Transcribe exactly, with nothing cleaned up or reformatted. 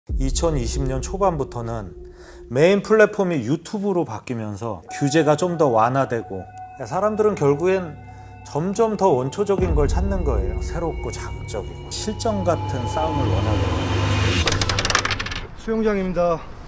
이천이십 년 초반부터는 메인 플랫폼이 유튜브로 바뀌면서 규제가 좀 더 완화되고 사람들은 결국엔 점점 더 원초적인 걸 찾는 거예요. 새롭고 자극적이고 실전 같은 싸움을 원하는 거예요. 수영장입니다.